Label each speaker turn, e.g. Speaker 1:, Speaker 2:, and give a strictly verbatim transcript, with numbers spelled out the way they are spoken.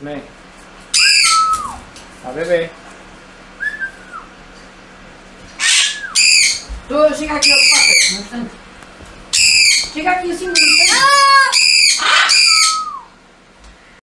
Speaker 1: Vem. A bebê.
Speaker 2: Tu chega aqui, ó, passa, um instante. Chega aqui assim,